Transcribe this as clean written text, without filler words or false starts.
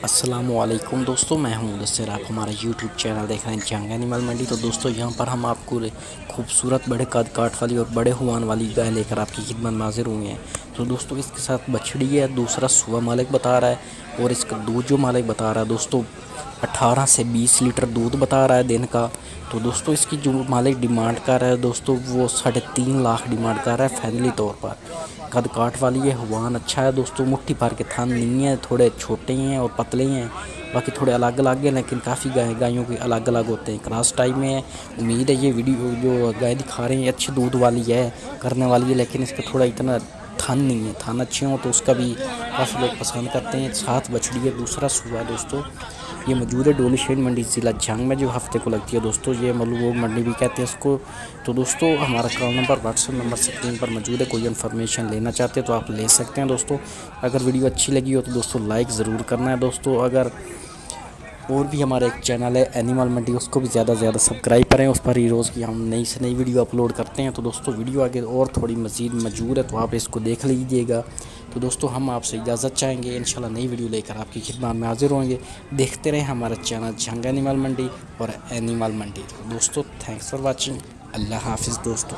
अस्सलामुअलैकुम दोस्तों, मैं हूं मुदस्सिर। आप हमारा यूट्यूब चैनल देख रहे हैं जंग एनिमल मंडी। तो दोस्तों यहां पर हम आपको खूबसूरत बड़े कद काठ वाली और बड़े हुआन वाली गाय लेकर आपकी खिदमत में हाजिर हुए हैं। तो दोस्तों इसके साथ बछड़ी है, दूसरा सुबह मालिक बता रहा है और इसका दूध जो मालिक बता रहा है दोस्तों 18 से 20 लीटर दूध बता रहा है दिन का। तो दोस्तों इसकी जो मालिक डिमांड कर रहा है दोस्तों वो 3.5 लाख डिमांड कर रहा है फाइनली तौर पर। कद काठ वाली है, हुआन अच्छा है दोस्तों, मुट्ठी भर के थान नहीं है, थोड़े छोटे हैं और पतले हैं, बाकी थोड़े अलग अलग हैं, लेकिन काफ़ी गायों के अलग अलग होते हैं। क्रॉस टाइप में है। उम्मीद है ये वीडियो जो गाय दिखा रहे हैं अच्छे दूध वाली है, करने वाली है, लेकिन इसका थोड़ा इतना थान नहीं है। थान अच्छे हों तो उसका भी काफ़ी लोग पसंद करते हैं। साथ बछड़ी है, दूसरा सुबह दोस्तों ये मौजूद है डोली शेन मंडी ज़िला जंग में, जो हफ्ते को लगती है दोस्तों। ये मलूब मंडी भी कहते हैं इसको। तो दोस्तों हमारा call number WhatsApp number screen पर मौजूद है। कोई इन्फॉर्मेशन लेना चाहते हैं तो आप ले सकते हैं दोस्तों। अगर वीडियो अच्छी लगी हो तो दोस्तों लाइक ज़रूर करना है दोस्तों। अगर और भी हमारा एक चैनल है एनिमल मंडी, उसको भी ज़्यादा से ज़्यादा सब्सक्राइब करें। उस पर ही रोज़ की हम नई से नई वीडियो अपलोड करते हैं। तो दोस्तों वीडियो आगे और थोड़ी मज़ीद मौजूद है तो आप इसको देख लीजिएगा। तो दोस्तों हम आपसे इजाज़त चाहेंगे, इंशाल्लाह नई वीडियो लेकर आपकी खिदमत में हाजिर होंगे। देखते रहें हमारा चैनल जंग एनिमल मंडी और एनिमल मंडी। तो दोस्तों थैंक्स फॉर वॉचिंग। अल्लाह हाफिज़ दोस्तों।